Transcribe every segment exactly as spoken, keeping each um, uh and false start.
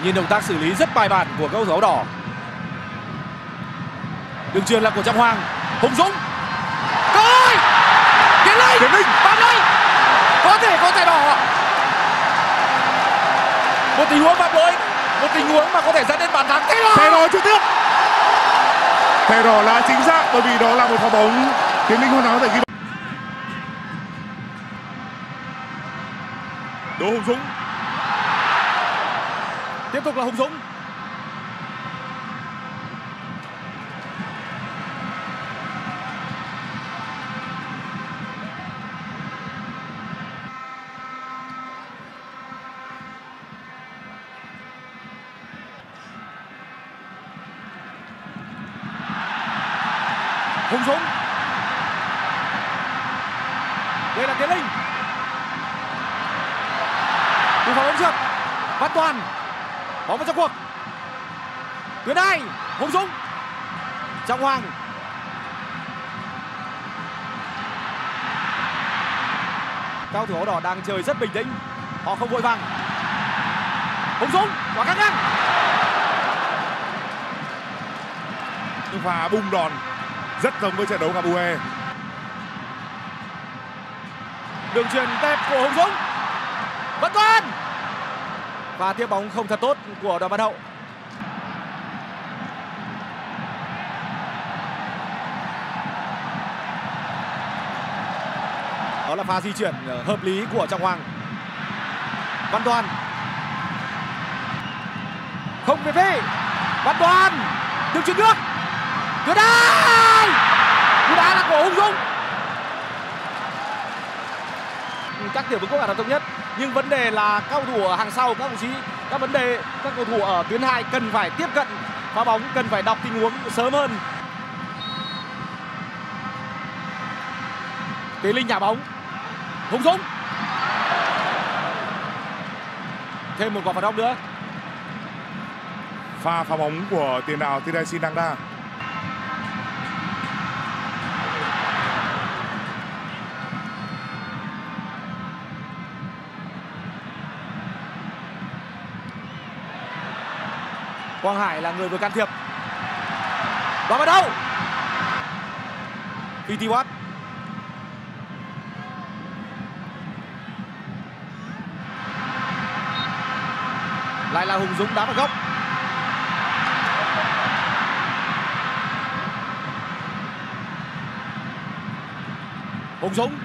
Nhìn động tác xử lý rất bài bản của các cầu thủ áo đỏ. Đường chuyền là của Trọng Hoàng. Hùng Dũng. Rồi! Tiến Linh! Tiến Linh! Bắn lên! Có thể có thẻ đỏ. Một tình huống phạm lỗi, một tình huống mà có thể dẫn đến bàn thắng. Thẻ đỏ! Thẻ đỏ trực tiếp. Thẻ đỏ là chính xác bởi vì đó là một pha bóng Tiến Linh hoàn hảo có thể ghi. Đỗ Hùng Dũng. Tiếp tục là Hùng Dũng. Hùng Dũng. Đây là Tiến Linh. Cú phá bóng trượt. Văn Toàn. Bóng vào trong cuộc. Tuyến hai. Hùng Dũng. Trọng Hoàng. Cao thủ áo đỏ đang chơi rất bình tĩnh. Họ không vội vàng. Hùng Dũng. Quả cắt ngang. Và bung đòn rất giống với trận đấu gặp u a e. Đường chuyền đẹp của Hùng Dũng. Văn Toàn. Và tiếp bóng không thật tốt của Đoàn Văn Hậu. Đó là pha di chuyển hợp lý của Trọng Hoàng. Văn Toàn. Không về phía. Văn Toàn. Đường chuyền nước. Tuyến hai. Cú đá là của Hùng Dũng. Các tiểu vương quốc Ả Rập Thống Nhất, nhưng vấn đề là các cầu thủ ở hàng sau, các đồng chí, các vấn đề các cầu thủ ở tuyến hai cần phải tiếp cận phá bóng, cần phải đọc tình huống sớm hơn. Tiến Linh nhả bóng. Hùng Dũng. Thêm một quả phạt góc nữa. Pha phá bóng của tiền đạo Tirasin Dangda. Quang Hải là người vừa can thiệp. Và vào đâu? pê tê Watt. Lại là Hùng Dũng đá vào góc. Hùng Dũng.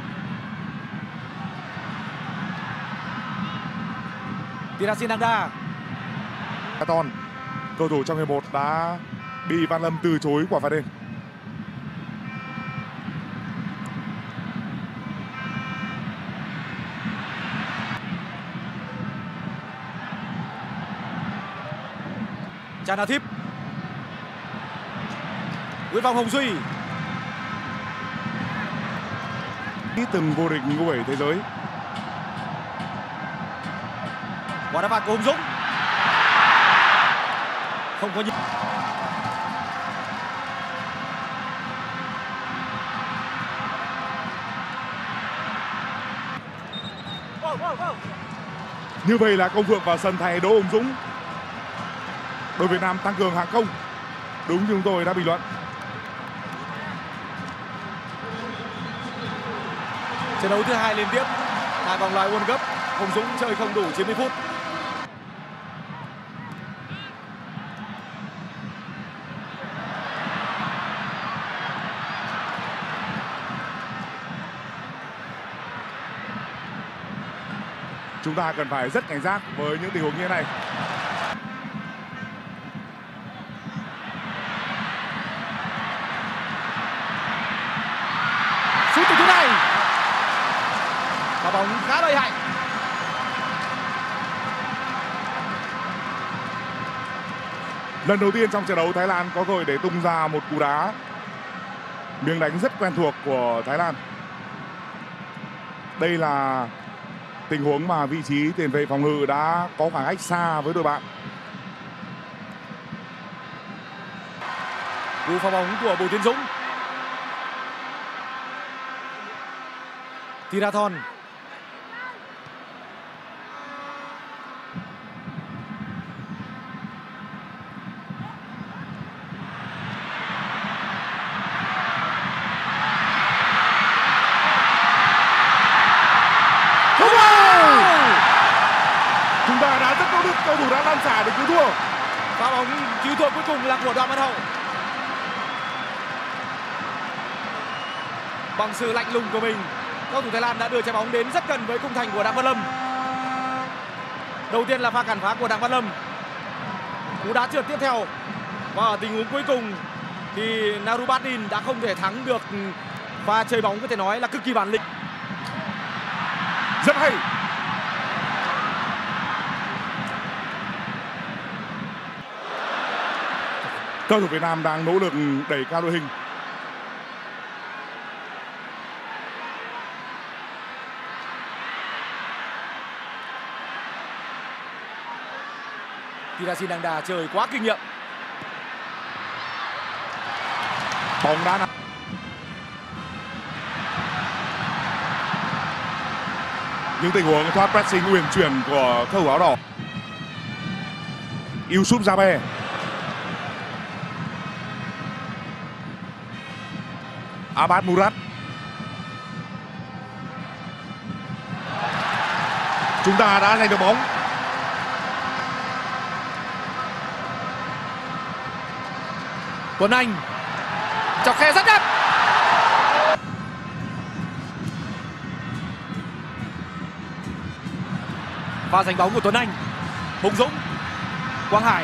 Tirasin Dangda. Ton, cầu thủ trong hiệp một đã bị Văn Lâm từ chối quả phạt đền. Trà Na Thiếp. Nguyễn Phong Hồng Duy. Từng vô địch u bảy thế giới. Quả đá phạt của Hùng Dũng. Không có nhiều. Như vậy là Công Phượng vào sân thay Đỗ Hùng Dũng. Đội Việt Nam tăng cường hàng công. Đúng như chúng tôi đã bình luận. Trận đấu thứ hai liên tiếp tại vòng loại World Cup, Hùng Dũng chơi không đủ chín mươi phút. Chúng ta cần phải rất cảnh giác với những tình huống như thế này. Sút từ thứ này. Và bóng khá lợi hại. Lần đầu tiên trong trận đấu Thái Lan có cơ hội để tung ra một cú đá. Miếng đánh rất quen thuộc của Thái Lan. Đây là tình huống mà vị trí tiền vệ phòng ngự đã có khoảng cách xa với đội bạn. Cú phá bóng của Bùi Tiến Dũng. Tirathon. Đỗ Đức, cầu thủ đã lăn xả để cứu thua. Pha bóng cứu thua cuối cùng là của Đoàn Văn Hậu. Bằng sự lạnh lùng của mình, cầu thủ Thái Lan đã đưa trái bóng đến rất gần với khung thành của Đặng Văn Lâm. Đầu tiên là pha cản phá của Đặng Văn Lâm. Cú đá trượt tiếp theo. Và ở tình huống cuối cùng thì Narubatin đã không thể thắng được pha chơi bóng có thể nói là cực kỳ bản lĩnh. Rất hay. Cầu thủ Việt Nam đang nỗ lực đẩy cao đội hình. Thirasin Đangda chơi quá kinh nghiệm. Bóng đá nặng. Những tình huống thoát pressing uyển chuyển của cầu thủ áo đỏ. Yusuf Jabe. Abad Murat. Chúng ta đã giành được bóng. Tuấn Anh chọc khe rất đẹp. Pha giành bóng của Tuấn Anh. Hùng Dũng, Quang Hải.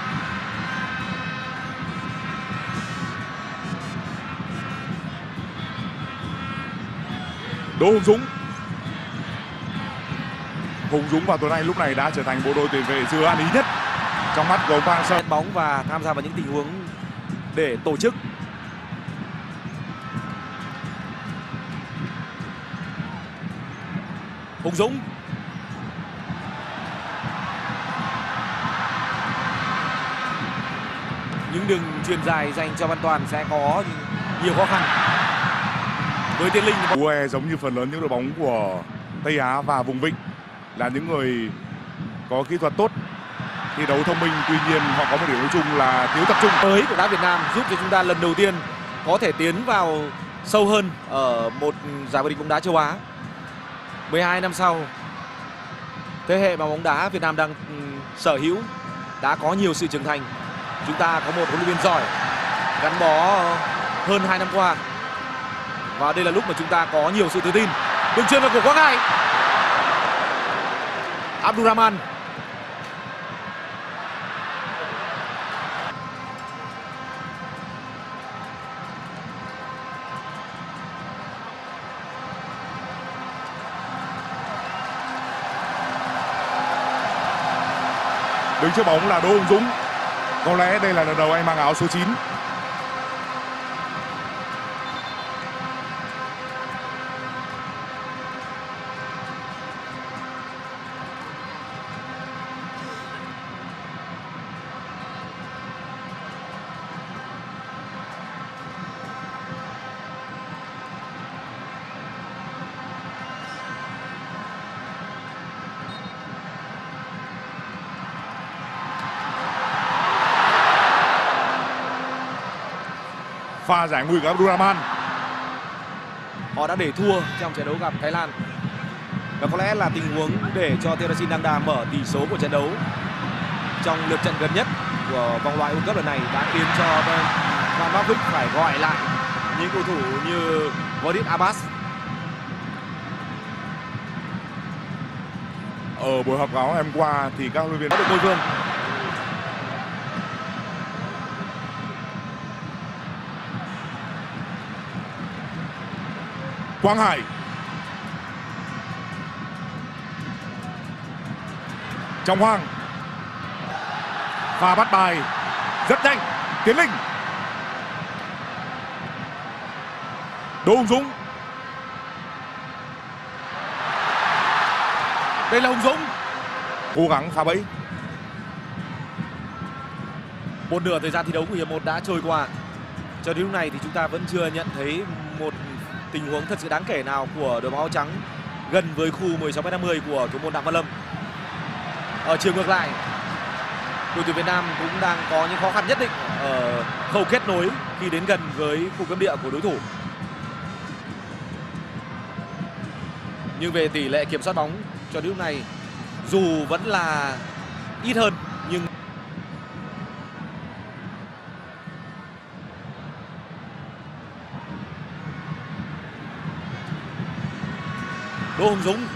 Đỗ Hùng Dũng. Hùng Dũng và Tuấn Anh lúc này đã trở thành bộ đôi tiền vệ dư ăn ý nhất trong mắt của ông Park Hang-seo. Bóng và tham gia vào những tình huống để tổ chức. Hùng Dũng. Những đường chuyền dài dành cho Văn Toàn sẽ có nhiều khó khăn. Với Tiến Linh, u a e giống như phần lớn những đội bóng của Tây Á và vùng vịnh là những người có kỹ thuật tốt, thi đấu thông minh, tuy nhiên họ có một điểm nói chung là thiếu tập trung. Tới của đá Việt Nam giúp cho chúng ta lần đầu tiên có thể tiến vào sâu hơn ở một giải vô địch bóng đá châu Á. mười hai năm sau, thế hệ mà bóng đá Việt Nam đang sở hữu đã có nhiều sự trưởng thành. Chúng ta có một huấn luyện viên giỏi gắn bó hơn hai năm qua. Và đây là lúc mà chúng ta có nhiều sự tự tin. Đường chuyền là của Quang Hải. Abdulrahman. Đứng trước bóng là Đỗ Hùng Dũng. Có lẽ đây là lần đầu anh mang áo số chín. Pha giải nguy của Abdulrahman. Họ đã để thua trong trận đấu gặp Thái Lan. Và có lẽ là tình huống để cho Thirasin Đangda mở tỷ số của trận đấu trong lượt trận gần nhất của vòng loại World Cup lần này đã khiến cho Van Marwijk phải gọi lại những cầu thủ như Wadid Abbas. Ở buổi họp báo hôm qua thì các huấn luyện viên Có được ngôi vương. Quang Hải. Trong Hoang. Pha bắt bài rất nhanh. Tiến Linh. Đỗ Hùng Dũng. Đây là Hùng Dũng. Cố gắng phá bẫy. Một nửa thời gian thi đấu của hiệp một đã trôi qua. Cho đến lúc này thì chúng ta vẫn chưa nhận thấy một tình huống thật sự đáng kể nào của đội bóng áo trắng gần với khu mười sáu mét năm mươi của thủ môn Đặng Văn Lâm. Ở chiều ngược lại, đội tuyển Việt Nam cũng đang có những khó khăn nhất định ở khâu kết nối khi đến gần với khu cấm địa của đối thủ. Nhưng về tỷ lệ kiểm soát bóng cho đến lúc này, dù vẫn là ít hơn nhưng Đỗ Hùng Dũng,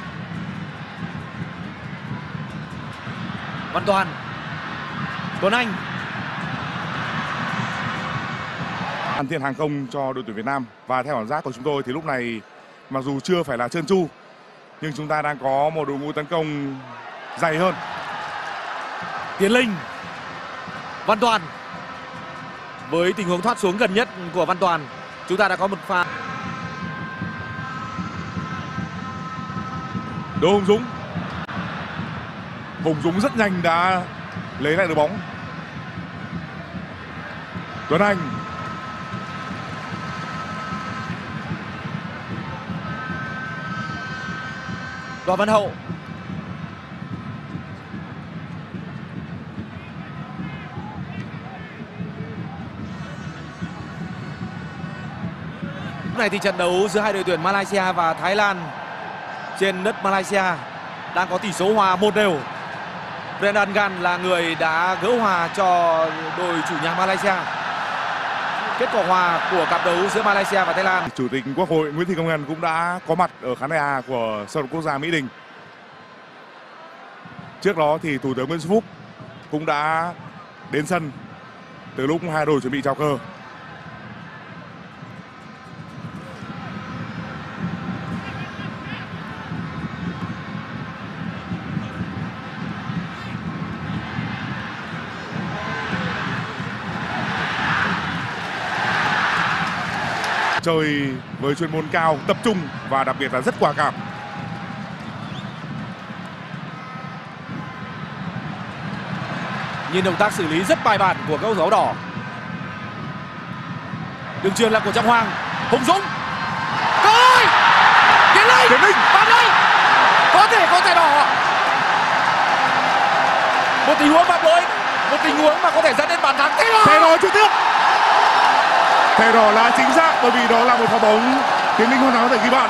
Văn Toàn, Tuấn Anh. Hoàn thiện hàng công cho đội tuyển Việt Nam. Và theo cảm giác của chúng tôi thì lúc này mặc dù chưa phải là trơn tru nhưng chúng ta đang có một đội ngũ tấn công dày hơn. Tiến Linh, Văn Toàn. Với tình huống thoát xuống gần nhất của Văn Toàn, chúng ta đã có một pha. Đỗ Hùng Dũng. Hùng Dũng rất nhanh đã lấy lại được bóng. Tuấn Anh. Đoàn Văn Hậu. Lúc này thì trận đấu giữa hai đội tuyển Malaysia và Thái Lan trên đất Malaysia đang có tỷ số hòa một đều. Brendan Gan là người đã gỡ hòa cho đội chủ nhà Malaysia. Kết quả hòa của cặp đấu giữa Malaysia và Thái Lan. Chủ tịch Quốc hội Nguyễn Thị Kim Ngân cũng đã có mặt ở khán đài A của sân vận động quốc gia Mỹ Đình. Trước đó thì Thủ tướng Nguyễn Xuân Phúc cũng đã đến sân từ lúc hai đội chuẩn bị chào cờ. Chơi với chuyên môn cao, tập trung và đặc biệt là rất quả cảm. Nhìn động tác xử lý rất bài bản của các áo đỏ. Đường truyền là của Trọng Hoàng. Hùng Dũng. Rồi! Tiến Linh! Tiến Linh! Vào đây! Có thể có thẻ đỏ. Một tình huống phạm lỗi, một tình huống mà có thể dẫn đến bàn thắng. Thẻ đỏ trực tiếp. Thẻ đỏ là chính xác bởi vì đó là một pha bóng Tiến Linh hoàn hảo có thể ghi bàn.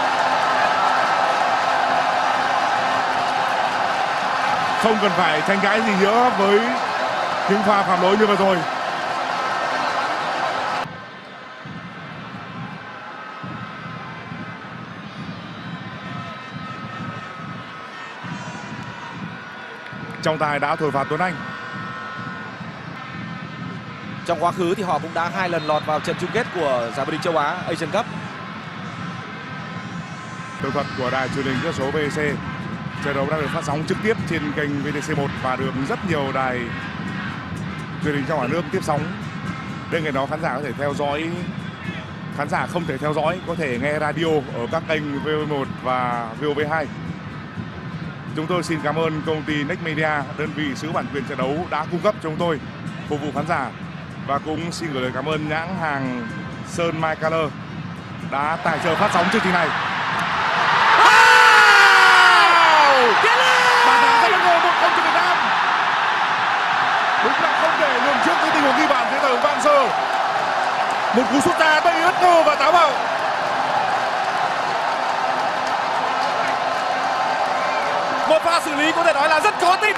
Không cần phải tranh cãi gì nữa với những pha phạm lỗi như vừa rồi. Trọng tài đã thổi phạt Tuấn Anh. Trong quá khứ thì họ cũng đã hai lần lọt vào trận chung kết của giải vô địch châu Á Asian Cup. Tường thuật của đài truyền hình số vê xê. Trận đấu đang được phát sóng trực tiếp trên kênh vê tê xê một và được rất nhiều đài truyền hình trong cả nước tiếp sóng. Bên cạnh đó khán giả có thể theo dõi, khán giả không thể theo dõi có thể nghe radio ở các kênh vê o một và vê o vê hai. Chúng tôi xin cảm ơn công ty Next Media, đơn vị sở hữu bản quyền trận đấu đã cung cấp cho chúng tôi phục vụ khán giả, và cũng xin gửi lời cảm ơn nhãn hàng Sơn My Color đã tài trợ phát sóng chương trình này. Bàn thắng rất bất ngờ, một không cho Việt Nam. Đúng là không thể lường trước cái tình huống ghi bàn dưới tờ Vang Sơ. Một cú sút ra đầy bất ngờ và táo bạo. Một pha xử lý có thể nói là rất khó tin.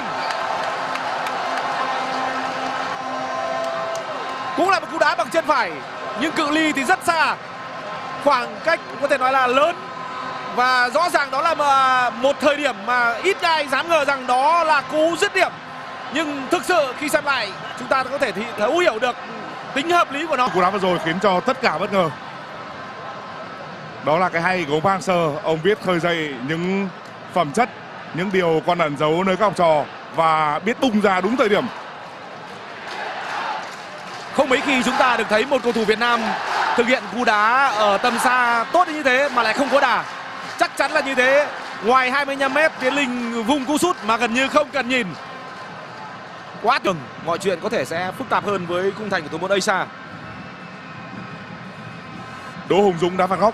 Cũng là một cú đá bằng chân phải nhưng cự ly thì rất xa, khoảng cách có thể nói là lớn, và rõ ràng đó là một thời điểm mà ít ai dám ngờ rằng đó là cú dứt điểm. Nhưng thực sự khi xem lại chúng ta có thể thấu hiểu được tính hợp lý của nó. Cú đá vừa rồi khiến cho tất cả bất ngờ. Đó là cái hay của Vang Sơ, ông biết khơi dậy những phẩm chất, những điều còn ẩn giấu nơi các học trò và biết bung ra đúng thời điểm. Không mấy khi chúng ta được thấy một cầu thủ Việt Nam thực hiện cú đá ở tầm xa tốt như thế mà lại không có đà. Chắc chắn là như thế. Ngoài hai mươi lăm mét, Tiến Linh vung cú sút mà gần như không cần nhìn. Quá tưởng mọi chuyện có thể sẽ phức tạp hơn với khung thành của thủ môn Asia. Đỗ Hùng Dũng đá phạt góc.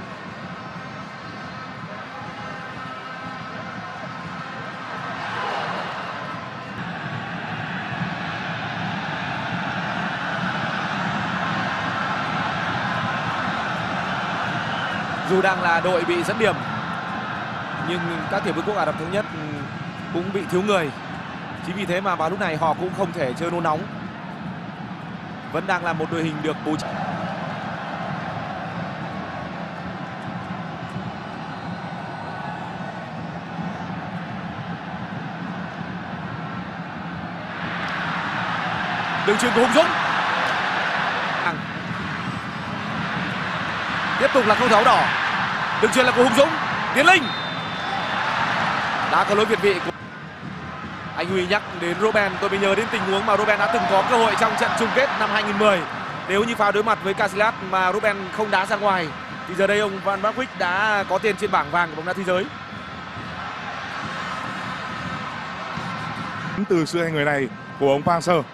Dù đang là đội bị dẫn điểm nhưng các tiểu vương quốc Ả Rập Thống Nhất cũng bị thiếu người. Chính vì thế mà vào lúc này họ cũng không thể chơi nôn nóng. Vẫn đang là một đội hình được bố trí. Đường chuyền của Hùng Dũng. Tiếp tục là không thấu đỏ. Đường chuyền là của Hùng Dũng. Tiến Linh. Đã có lỗi việt vị. Anh Huy nhắc đến Robben, tôi mới nhớ đến tình huống mà Robben đã từng có cơ hội trong trận chung kết năm hai nghìn mười. Nếu như pha đối mặt với Casillas mà Robben không đá ra ngoài thì giờ đây ông Van Barneveld đã có tên trên bảng vàng của bóng đá thế giới. Từ sự hành người này của ông Park Hang-seo.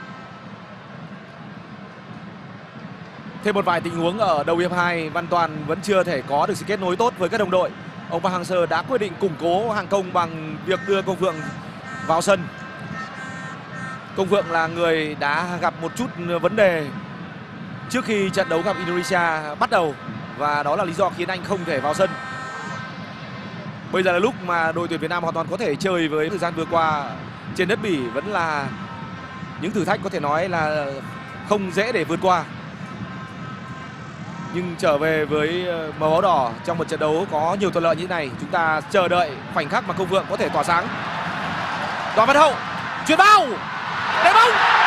Thêm một vài tình huống ở đầu hiệp hai, Văn Toàn vẫn chưa thể có được sự kết nối tốt với các đồng đội. Ông Park Hang-seo đã quyết định củng cố hàng công bằng việc đưa Công Phượng vào sân. Công Phượng là người đã gặp một chút vấn đề trước khi trận đấu gặp Indonesia bắt đầu, và đó là lý do khiến anh không thể vào sân. Bây giờ là lúc mà đội tuyển Việt Nam hoàn toàn có thể chơi với thời gian vừa qua trên đất Bỉ, vẫn là những thử thách có thể nói là không dễ để vượt qua. Nhưng trở về với màu áo đỏ trong một trận đấu có nhiều thuận lợi như thế này, chúng ta chờ đợi khoảnh khắc mà Công Phượng có thể tỏa sáng. Đoàn Văn Hậu chuyền bao, để bóng.